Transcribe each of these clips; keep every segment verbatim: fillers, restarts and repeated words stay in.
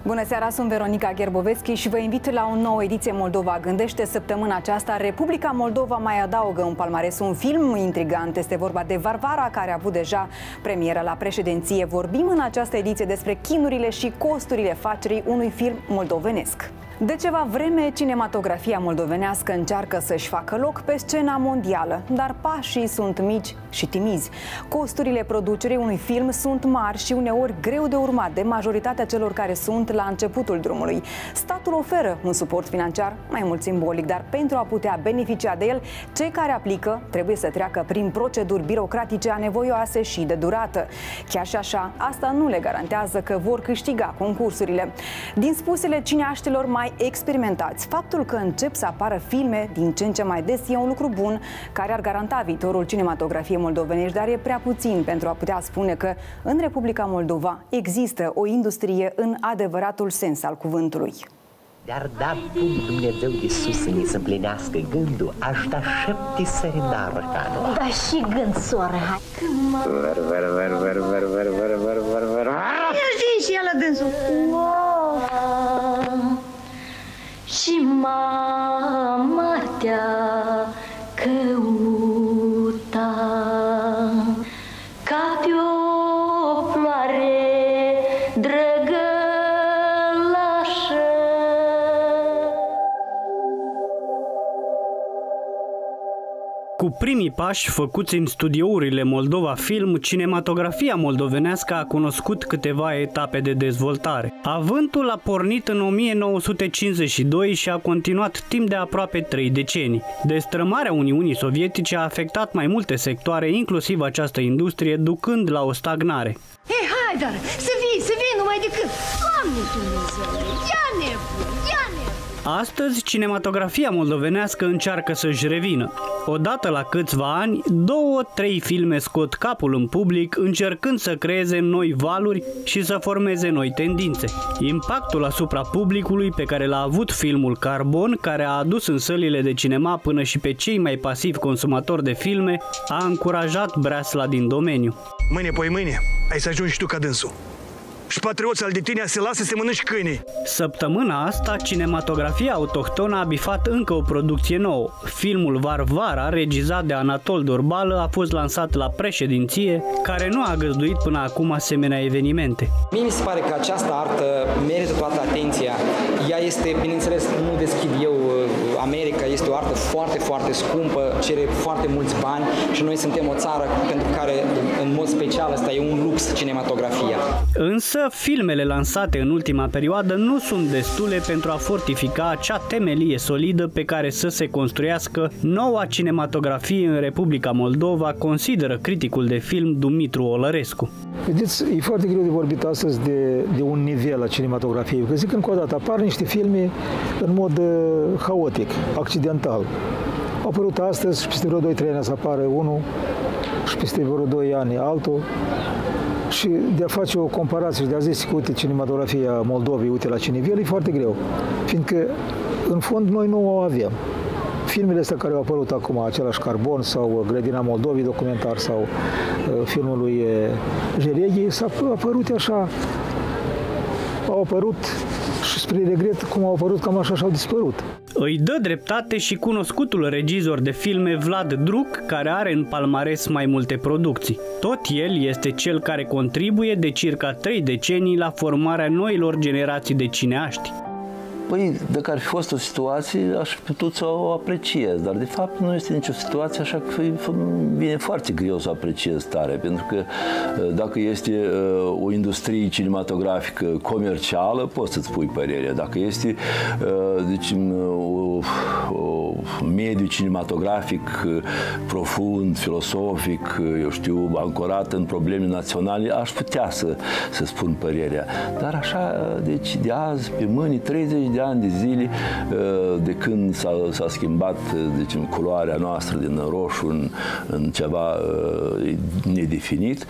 Bună seara, sunt Veronica Gherboveschi și vă invit la o nouă ediție Moldova Gândește. Săptămâna aceasta, Republica Moldova mai adaugă în palmares un film intrigant. Este vorba de Varvara, care a avut deja premieră la președinție. Vorbim în această ediție despre chinurile și costurile facerii unui film moldovenesc. De ceva vreme, cinematografia moldovenească încearcă să-și facă loc pe scena mondială, dar pașii sunt mici și timizi. Costurile producerii unui film sunt mari și uneori greu de urmat de majoritatea celor care sunt la începutul drumului. Statul oferă un suport financiar mai mult simbolic, dar pentru a putea beneficia de el, cei care aplică trebuie să treacă prin proceduri birocratice anevoioase și de durată. Chiar și așa, asta nu le garantează că vor câștiga concursurile. Din spusele cineaștilor mai experimentați, faptul că încep să apară filme din ce în ce mai des e un lucru bun care ar garanta viitorul cinematografiei moldovenești, dar e prea puțin pentru a putea spune că în Republica Moldova există o industrie în adevăratul sens al cuvântului. Dar da bun Dumnezeu de sus să ne se împlinească gândul, aș da șapte sări în arcanul. Da și gând, soră, hai. Ver, ver, ver, ver, ver, ver, ver, ver, ver, ver. Ia zi și el la dânsul. Și mama te-a căuta ca pe o floare drăgălașă. Cu primii pași făcuți în studiourile Moldova Film, cinematografia moldovenească a cunoscut câteva etape de dezvoltare. Avântul a pornit în o mie nouă sute cincizeci și doi și a continuat timp de aproape trei decenii. Destrămarea Uniunii Sovietice a afectat mai multe sectoare, inclusiv această industrie, ducând la o stagnare. Hei, hai, dar să vii, să vii numai decât... Doamne Dumnezeu, ia nebun, ia nebun! Astăzi, cinematografia moldovenească încearcă să-și revină. Odată la câțiva ani, două, trei filme scot capul în public, încercând să creeze noi valuri și să formeze noi tendințe. Impactul asupra publicului pe care l-a avut filmul Carbon, care a adus în sălile de cinema până și pe cei mai pasivi consumatori de filme, a încurajat breasla din domeniu. Mâine, poi mâine, ai să ajungi și tu ca dânsul. Și patrioții al de tine se lasă să mănânci câinii. Săptămâna asta, cinematografia autohtonă a bifat încă o producție nouă. Filmul Varvara, regizat de Anatol Dorbală, a fost lansat la președinție, care nu a găzduit până acum asemenea evenimente. Mie mi se pare că această artă merită toată atenția. Ea este, bineînțeles, nu deschid eu America, este o artă foarte, foarte scumpă, cere foarte mulți bani și noi suntem o țară pentru care, în mod special, ăsta e un lux, cinematografia. Însă, filmele lansate în ultima perioadă nu sunt destule pentru a fortifica acea temelie solidă pe care să se construiască noua cinematografie în Republica Moldova, consideră criticul de film Dumitru Olărescu. Vedeți, e foarte greu de vorbit astăzi de, de un nivel a cinematografiei, că zic încă o dată, apar niște filme în mod uh, haotic, accidental. Au apărut astăzi și peste vreo doi trei ani să apară unul și peste vreo doi ani altul. Și de a face o comparație și de a zice că, uite, cinematografia Moldovei, uite, la ce nivel, e foarte greu. Fiindcă, în fond, noi nu o avem. Filmele astea care au apărut acum, același Carbon sau Grădina Moldovei, documentar, sau uh, filmul lui Jereghi, s-a apărut așa, au apărut și spre regret cum au apărut, cam așa și-au dispărut. Îi dă dreptate și cunoscutul regizor de filme Vlad Druc, care are în palmares mai multe producții. Tot el este cel care contribuie de circa trei decenii la formarea noilor generații de cineaști. Păi, dacă ar fi fost o situație, aș fi putut să o apreciez, dar de fapt nu este nicio situație, așa că vine foarte greu să apreciez tare, pentru că dacă este o industrie cinematografică comercială, poți să-ți pui părerea. Dacă este deci, o, o mediu cinematografic profund, filosofic, eu știu, ancorat în probleme naționale, aș putea să, să spun părerea. Dar așa, deci de azi pe mâini, treizeci de ani de zile, de când s-a schimbat, deci, culoarea noastră din roșu în, în ceva nedefinit,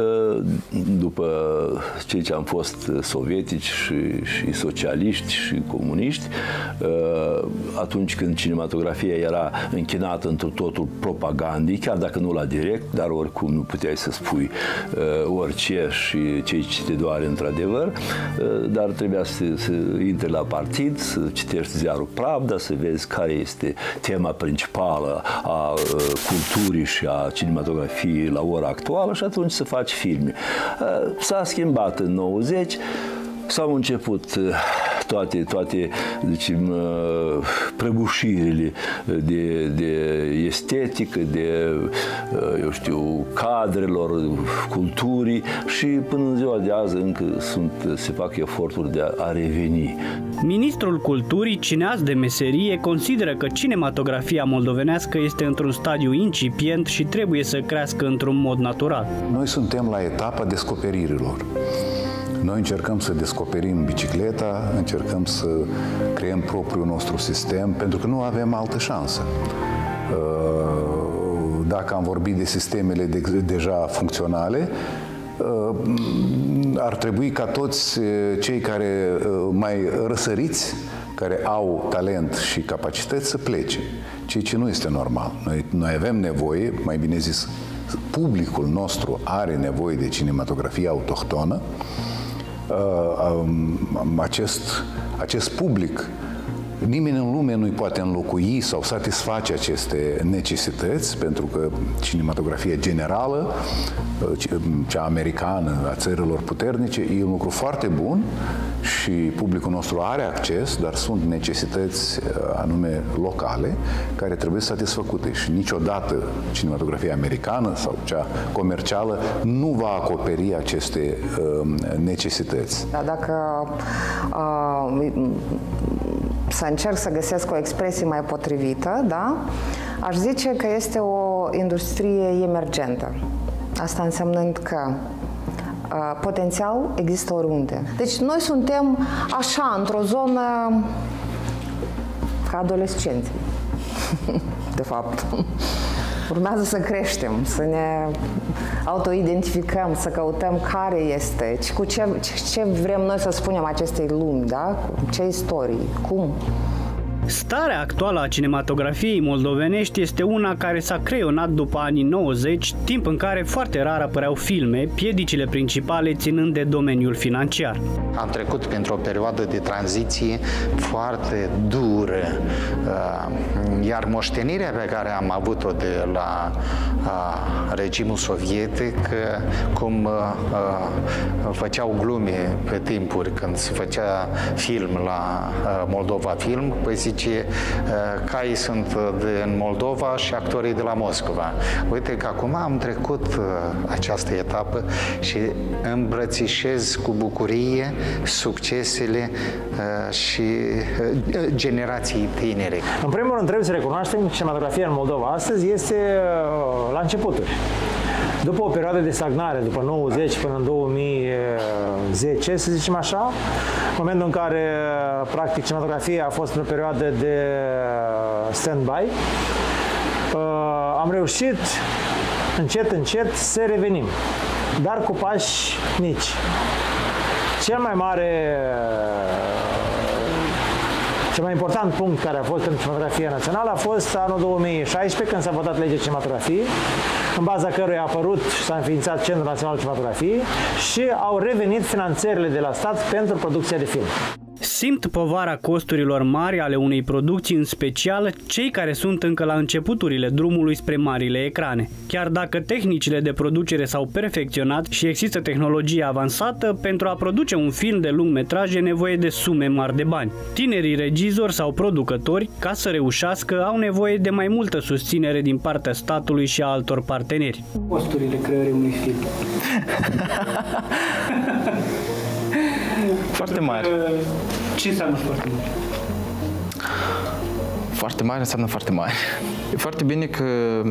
după cei ce am fost sovietici și, și socialiști și comuniști, atunci când cinematografia cinematografia era închinată într totul propagandii, chiar dacă nu la direct, dar oricum nu puteai să spui uh, orice și ce te doare într-adevăr, uh, dar trebuia să, să intri la partid, să citești ziarul Pravda, să vezi care este tema principală a uh, culturii și a cinematografiei la ora actuală și atunci să faci filme. Uh, s-a schimbat în nouăzeci, s-au început toate, toate zicem, prăbușirile de, de estetică, de, eu știu, cadrelor, culturii și până în ziua de azi încă sunt, se fac eforturi de a, a reveni. Ministrul Culturii, cineast de meserie, consideră că cinematografia moldovenească este într-un stadiu incipient și trebuie să crească într-un mod natural. Noi suntem la etapa descoperirilor. Noi încercăm să descoperim bicicleta, încercăm să creăm propriul nostru sistem, pentru că nu avem altă șansă. Dacă am vorbit de sistemele de, deja funcționale, ar trebui ca toți cei care mai răsăriți, care au talent și capacități să plece, ceea ce nu este normal. Noi, noi avem nevoie, mai bine zis, publicul nostru are nevoie de cinematografie autohtonă. Acest, acest public, nimeni în lume nu-i poate înlocui sau satisface aceste necesități, pentru că cinematografia generală, cea americană, a țărilor puternice, e un lucru foarte bun și publicul nostru are acces, dar sunt necesități anume locale care trebuie satisfăcute și niciodată cinematografia americană sau cea comercială nu va acoperi aceste uh, necesități. Da, dacă uh, să încerc să găsesc o expresie mai potrivită, da? Aș zice că este o industrie emergentă. Asta însemnând că uh, potențial există oriunde. Deci noi suntem așa, într-o zonă ca adolescenți, de fapt. Urmează să creștem, să ne autoidentificăm, să căutăm care este, cu ce, ce vrem noi să spunem acestei lumi, da? Ce istorii, cum. Starea actuală a cinematografiei moldovenești este una care s-a creionat după anii nouăzeci, timp în care foarte rar apăreau filme, piedicile principale ținând de domeniul financiar. Am trecut printr-o perioadă de tranziție foarte dură, iar moștenirea pe care am avut-o de la regimul sovietic, cum făceau glume pe timpuri când se făcea film la Moldova Film, păi zice, caii sunt din Moldova și actorii de la Moscova. Uite că acum am trecut această etapă și îmbrățișez cu bucurie succesele și generației tinere. În primul rând trebuie să recunoaștem că cinematografia în Moldova astăzi este la începuturi. După o perioadă de stagnare, după nouăzeci până în două mii zece, să zicem așa, în momentul în care, practic, cinematografia a fost într-o perioadă de stand-by, am reușit, încet, încet, să revenim, dar cu pași mici. Cel mai mare, cel mai important punct care a fost pentru cinematografia națională a fost anul două mii șaisprezece, când s-a votat legea cinematografiei, în baza căruia a apărut și s-a înființat Centrul Național de Cinematografie și au revenit finanțările de la stat pentru producția de film. Simt povara costurilor mari ale unei producții, în special cei care sunt încă la începuturile drumului spre marile ecrane. Chiar dacă tehnicile de producere s-au perfecționat și există tehnologie avansată, pentru a produce un film de lung metraj e nevoie de sume mari de bani. Tinerii regizori sau producători, ca să reușească, au nevoie de mai multă susținere din partea statului și a altor parteneri. Costurile creării unui film. Foarte mari. Ce înseamnă foarte mari? Foarte mari înseamnă foarte mari. E foarte bine că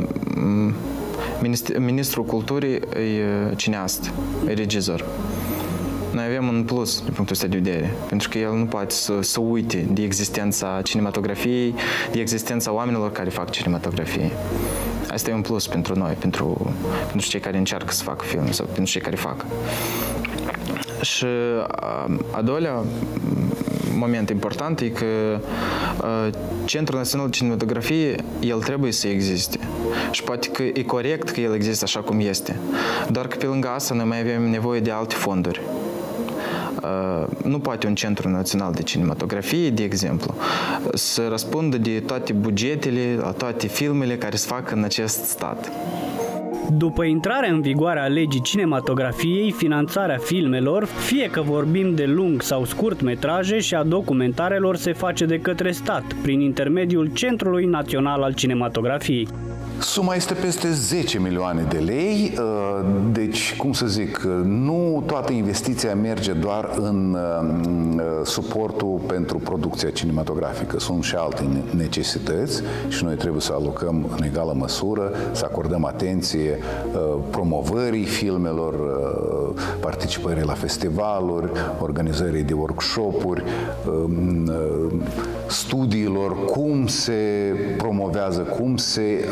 Ministrul Culturii e cineast, e regizor. Noi avem un plus din punctul ăsta de vedere, pentru că el nu poate să, să uite de existența cinematografiei, de existența oamenilor care fac cinematografie. Asta e un plus pentru noi, pentru, pentru cei care încearcă să facă film sau pentru cei care fac. Și a, a doilea moment important e că Centrul Național de Cinematografie, el trebuie să existe. Și poate că e corect că el există așa cum este. Doar că pe lângă asta noi mai avem nevoie de alte fonduri. Nu poate un Centru Național de Cinematografie, de exemplu, să răspundă de toate bugetele, la toate filmele care se fac în acest stat. După intrarea în vigoare a legii cinematografiei, finanțarea filmelor, fie că vorbim de lung sau scurt metraje și a documentarelor, se face de către stat, prin intermediul Centrului Național al Cinematografiei. Suma este peste zece milioane de lei, deci, cum să zic, nu toată investiția merge doar în suportul pentru producția cinematografică. Sunt și alte necesități și noi trebuie să alocăm în egală măsură, să acordăm atenție promovării filmelor, participării la festivaluri, organizării de workshop-uri, studiilor, cum se promovează, cum se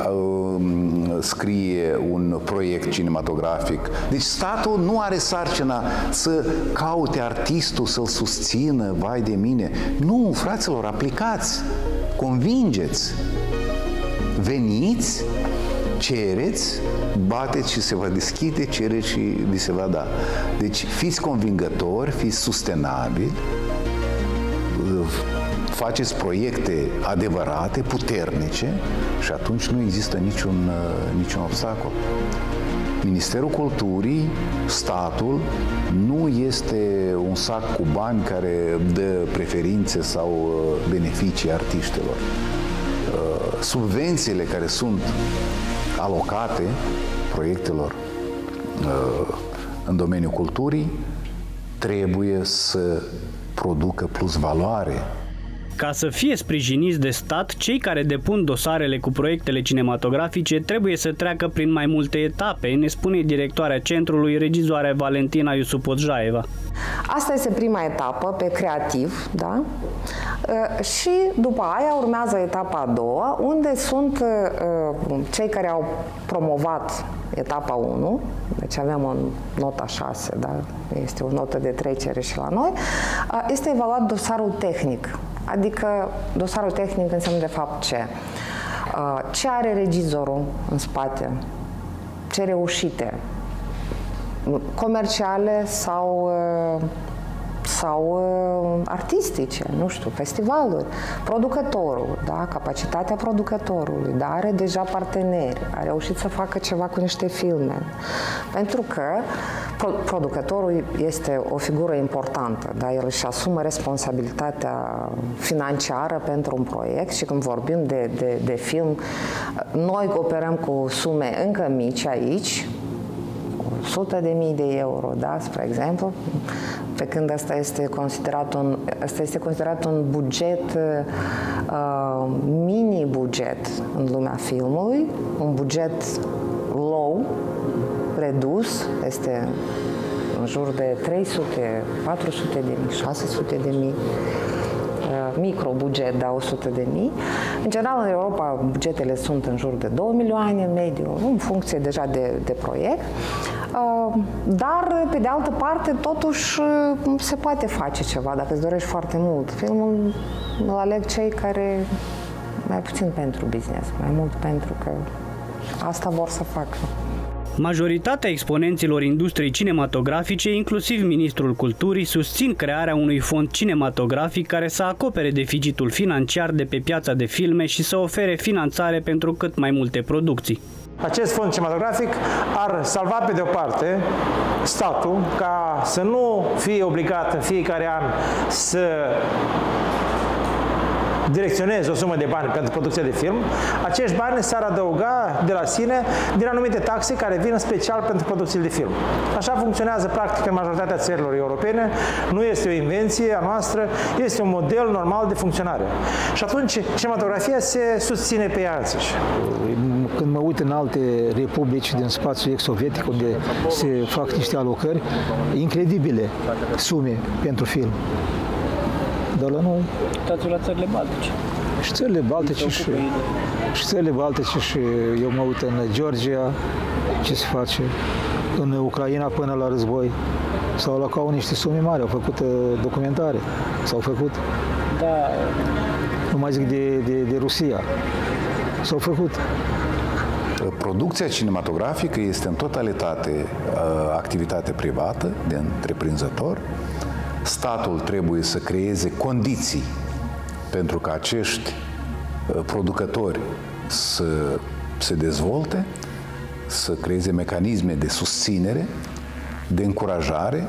scrie un proiect cinematografic. Deci statul nu are sarcina să caute artistul, să-l susțină, vai de mine. Nu, fraților, aplicați, convingeți, veniți, cereți, bateți și se va deschide, cereți și vi se va da. Deci fiți convingători, fiți sustenabili, faceți proiecte adevărate, puternice și atunci nu există niciun, niciun obstacol. Ministerul Culturii, statul, nu este un sac cu bani care dă preferințe sau beneficii artiștilor. Subvențiile care sunt alocate proiectelor în domeniul culturii trebuie să producă plus valoare. Ca să fie sprijiniți de stat, cei care depun dosarele cu proiectele cinematografice trebuie să treacă prin mai multe etape, ne spune directoarea centrului, regizoarea Valentina Iusupodjaeva. Asta este prima etapă, pe creativ, da? Și după aia urmează etapa a doua, unde sunt cei care au promovat etapa unu, deci avem o nota șase, da? Este o notă de trecere și la noi, este evaluat dosarul tehnic. Adică dosarul tehnic înseamnă de fapt ce? Ce are regizorul în spate? Ce reușite? Comerciale sau, sau artistice, nu știu, festivaluri. Producătorul, da? Capacitatea producătorului, da? Are deja parteneri, a reușit să facă ceva cu niște filme. Pentru că producătorul este o figură importantă, da? El își asumă responsabilitatea financiară pentru un proiect și când vorbim de, de, de film, noi operăm cu sume încă mici aici, o sută de mii de euro, da? Spre exemplu, pe când asta este considerat un, asta este considerat un buget, uh, mini-buget în lumea filmului, un buget low, redus, este în jur de trei sute, patru sute de mii, șase sute de mii, microbuget, da, o sută de mii. În general, în Europa, bugetele sunt în jur de două milioane, mediu, în funcție deja de, de proiect. Dar, pe de altă parte, totuși se poate face ceva, dacă îți dorești foarte mult. Filmul îl aleg cei care mai puțin pentru business, mai mult pentru că asta vor să facă. Majoritatea exponenților industriei cinematografice, inclusiv Ministrul Culturii, susțin crearea unui fond cinematografic care să acopere deficitul financiar de pe piața de filme și să ofere finanțare pentru cât mai multe producții. Acest fond cinematografic ar salva pe de o parte statul ca să nu fie obligat în fiecare an să direcționeze o sumă de bani pentru producția de film. Acești bani s-ar adăuga de la sine din anumite taxe care vin special pentru producțiile de film. Așa funcționează practic în majoritatea țărilor europene. Nu este o invenție a noastră, este un model normal de funcționare. Și atunci cinematografia se susține pe ea însăși. Când mă uit în alte republici din spațiul ex-sovietic unde se fac niște alocări incredibile sume pentru film. Dar la noi... Uitați-vă la țările Baltice. Și țările Baltice și, și țările Baltice și eu mă uit în Georgia, ce se face, în Ucraina până la război. S-au alocat niște sume mari, au făcut documentare, s-au făcut. Da. Nu mai zic de, de, de Rusia. S-au făcut. Producția cinematografică este în totalitate activitate privată, de întreprinzător. Statul trebuie să creeze condiții pentru ca acești producători să se dezvolte, să creeze mecanisme de susținere, de încurajare.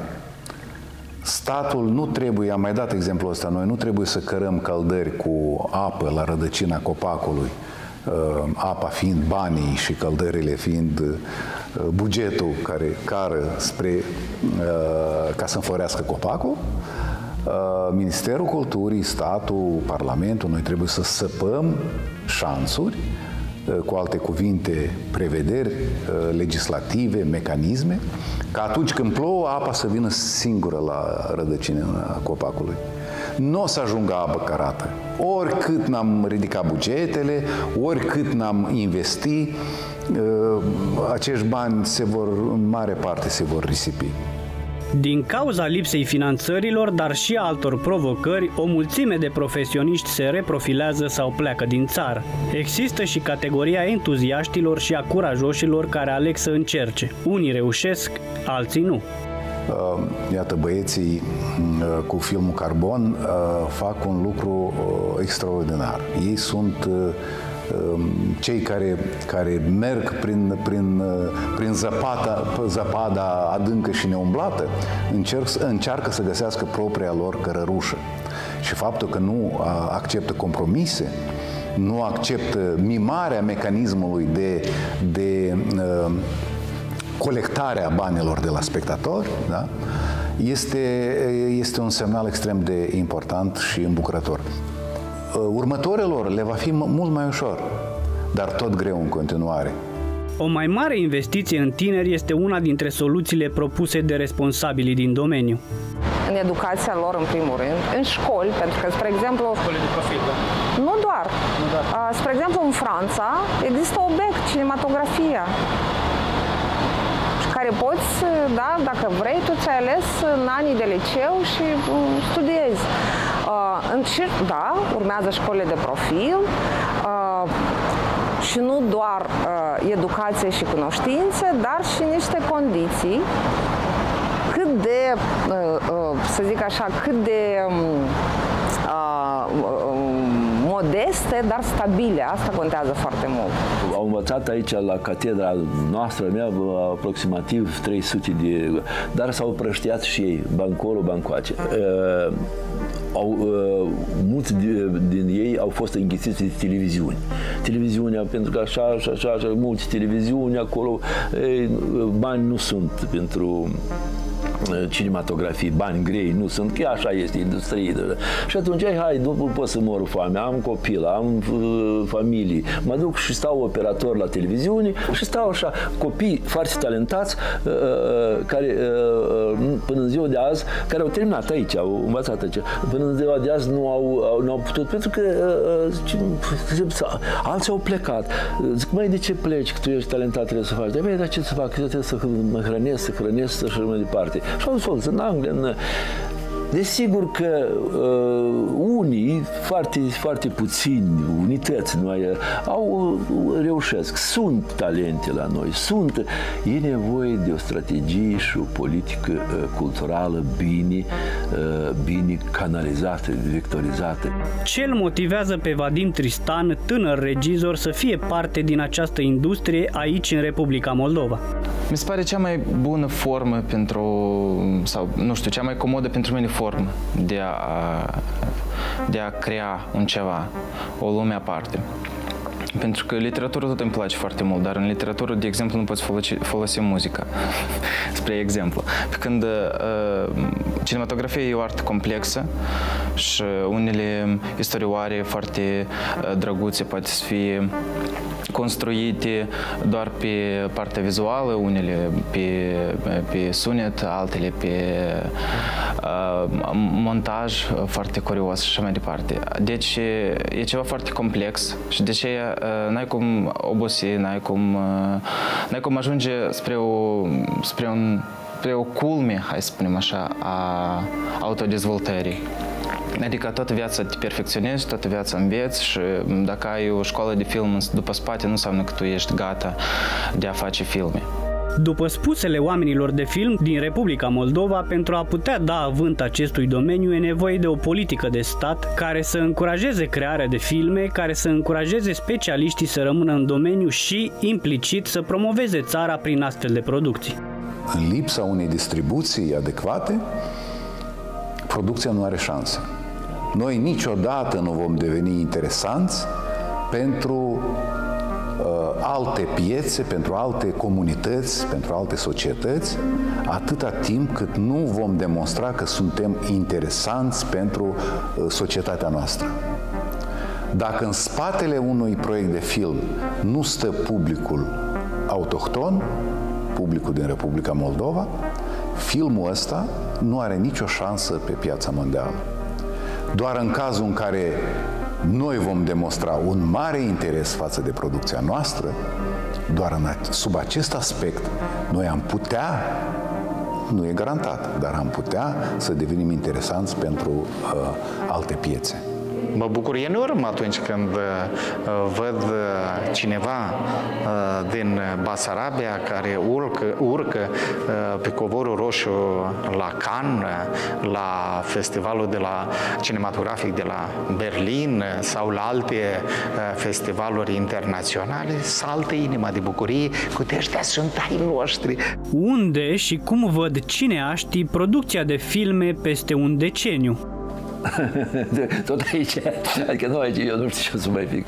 Statul nu trebuie, am mai dat exemplul ăsta, noi nu trebuie să cărăm căldări cu apă la rădăcina copacului, apa fiind banii și căldările fiind bugetul care cară spre, ca să înflorească copacul. Ministerul Culturii, statul, Parlamentul, noi trebuie să săpăm șansuri, cu alte cuvinte, prevederi legislative, mecanisme, ca atunci când plouă, apa să vină singură la rădăcina copacului. Nu o să ajungă apă cărată. Oricât n-am ridicat bugetele, oricât n-am investit, acești bani se vor, în mare parte se vor risipi. Din cauza lipsei finanțărilor, dar și a altor provocări, o mulțime de profesioniști se reprofilează sau pleacă din țară. Există și categoria entuziaștilor și a curajoșilor care aleg să încerce. Unii reușesc, alții nu. Iată, băieții cu filmul Carbon fac un lucru extraordinar. Ei sunt cei care, care merg prin, prin, prin zăpada, zăpada adâncă și neumblată, încerc, încearcă să găsească propria lor cărărușă. Și faptul că nu acceptă compromise, nu acceptă mimarea mecanismului de, de uh, colectarea banilor de la spectatori, da? este, este un semnal extrem de important și îmbucurător. Următoarelor le va fi mult mai ușor, dar tot greu în continuare. O mai mare investiție în tineri este una dintre soluțiile propuse de responsabilii din domeniu. În educația lor, în primul rând, în școli, pentru că, spre exemplu... Școli de profil, da? Nu doar. Nu doar. Spre exemplu, în Franța există O B E C, cinematografia, care poți, da, dacă vrei, tu ți-ai ales în anii de liceu și studiezi. Uh, și, da, urmează școlile de profil uh, și nu doar uh, educație și cunoștințe, dar și niște condiții cât de, uh, uh, să zic așa, cât de uh, uh, modeste, dar stabile. Asta contează foarte mult. Au învățat aici la catedra noastră, mea, aproximativ trei sute de... Dar s-au prăștiat și ei, bancolo, bancoace. Uh, Au, uh, mulți din ei au fost înghițiți de televiziuni. Televiziunea, pentru că așa, așa, așa, așa multe televiziuni acolo, ei, bani nu sunt pentru cinematografii, bani grei nu sunt, că așa este industrie. Și atunci, hai, nu pot să mor foame, am copil, am uh, familie, mă duc și stau operator la televiziune și stau așa, copii foarte talentați, uh, care uh, până în ziua de azi, care au terminat aici, au învățat aici, până în ziua de azi nu au, au, nu au putut, pentru că uh, alții au plecat. Zic, măi, de ce pleci, că tu ești talentat, trebuie să faci? De băi, dar ce să fac? Eu trebuie să mă hrănesc, să hrănesc și mai departe. Și au fost în Anglia, în... Desigur că uh, unii, foarte, foarte puțini, unități noi, au, reușesc. Sunt talente la noi, sunt. E nevoie de o strategie și o politică uh, culturală bine, uh, bine canalizată, vectorizată. Ce îl motivează pe Vadim Tristan, tânăr regizor, să fie parte din această industrie aici, în Republica Moldova? Mi se pare cea mai bună formă pentru, sau nu știu, cea mai comodă pentru mine formă de a, de a crea un ceva, o lume aparte. Pentru că literatura tot îmi place foarte mult, dar în literatură, de exemplu, nu poți folosi, folosi muzica, spre exemplu. Pe când uh, cinematografia e o artă complexă și unele istorioare foarte uh, drăguțe poate să fie construite doar pe partea vizuală, unele pe, pe sunet, altele pe uh, montaj foarte curios și așa mai departe. Deci e ceva foarte complex și de aceea uh, n-ai cum obosi, n-ai cum, uh, n-ai cum ajunge spre o, spre un, spre o culme, hai să spunem așa, a autodezvoltării. Adică toată viața te perfecționezi, toată viața înveți și dacă ai o școală de film după spate, nu înseamnă că tu ești gata de a face filme. După spusele oamenilor de film din Republica Moldova, pentru a putea da avânt acestui domeniu e nevoie de o politică de stat care să încurajeze crearea de filme, care să încurajeze specialiștii să rămână în domeniu și, implicit, să promoveze țara prin astfel de producții. În lipsa unei distribuții adecvate, producția nu are șanse. Noi niciodată nu vom deveni interesanți pentru uh, alte piețe, pentru alte comunități, pentru alte societăți, atâta timp cât nu vom demonstra că suntem interesanți pentru uh, societatea noastră. Dacă în spatele unui proiect de film nu stă publicul autohton, publicul din Republica Moldova, filmul ăsta nu are nicio șansă pe piața mondială. Doar în cazul în care noi vom demonstra un mare interes față de producția noastră, doar în, sub acest aspect, noi am putea, nu e garantat, dar am putea să devenim interesanți pentru uh, alte piețe. Mă bucur enorm atunci când uh, văd uh, cineva uh, din Basarabia care urcă, urcă uh, pe covorul roșu la Cannes, la festivalul de la cinematografic de la Berlin sau la alte uh, festivaluri internaționale, saltă inima de bucurie, cu ăștia sunt ai noștri. Unde și cum văd cineaștii producția de filme peste un deceniu? Tot aici, adică nu aici, eu nu știu ce să mai zic.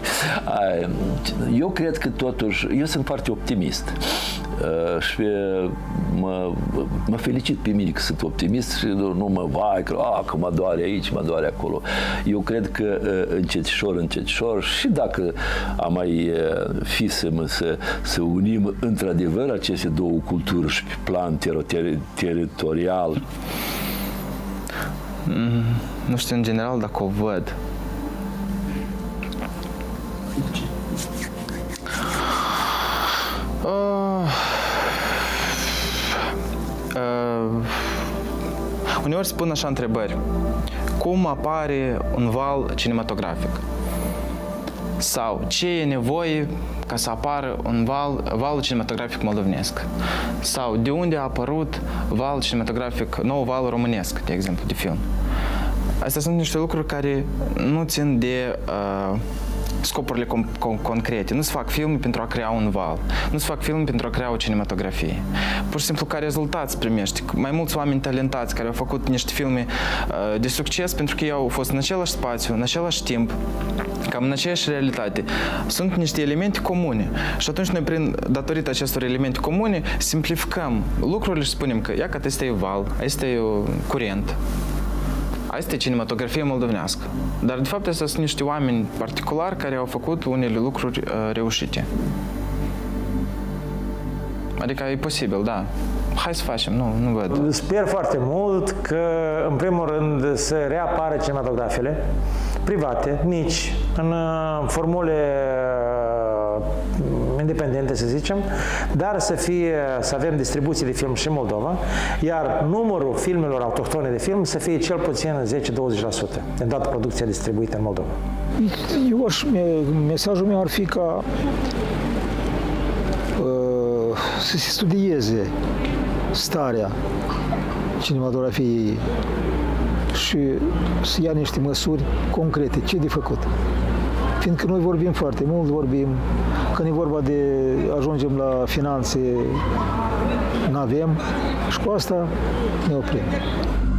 Eu cred că totuși, eu sunt foarte optimist și mă, mă felicit pe mine că sunt optimist și nu, nu mă vai că, a, că mă doare aici, mă doare acolo. Eu cred că încetișor, încetișor și dacă am mai fi să, mă, să, să unim într-adevăr aceste două culturi și pe plan ter teritorial, Mm, nu știu în general dacă o văd. Uh, uh, uneori spun așa întrebări. Cum apare un val cinematografic? Sau ce e nevoie ca să apară un val, valul cinematografic moldovenesc? Sau de unde a apărut val cinematografic, nou val românesc, de exemplu, de film? Astea sunt niște lucruri care nu țin de uh, scopurile con concrete. Nu se fac filme pentru a crea un val. Nu se fac filme pentru a crea o cinematografie. Pur și simplu, ca rezultat se primește. Mai mulți oameni talentați care au făcut niște filme uh, de succes pentru că ei au fost în același spațiu, în același timp, cam în aceeași realitate. Sunt niște elemente comune. Și atunci noi, prin datorită acestor elemente comune, simplificăm lucrurile și spunem că, ia că asta e val, asta e curent. Asta e cinematografie moldovenească. Dar, de fapt, astea sunt niște oameni particulari care au făcut unele lucruri uh, reușite. Adică e posibil, da. Hai să facem, nu, nu văd. Sper foarte mult că, în primul rând, să reapară cinematografele private, mici, în formule independente, să zicem, dar să fie, să avem distribuție de film și în Moldova, iar numărul filmelor autohtone de film să fie cel puțin zece douăzeci la sută din toată producția distribuită în Moldova. Eu aș, mesajul meu ar fi ca uh, să se studieze starea cinematografiei și să ia niște măsuri concrete, ce de făcut. Fiindcă noi vorbim foarte mult, vorbim, când e vorba de ajungem la finanțe, n-avem și cu asta ne oprim.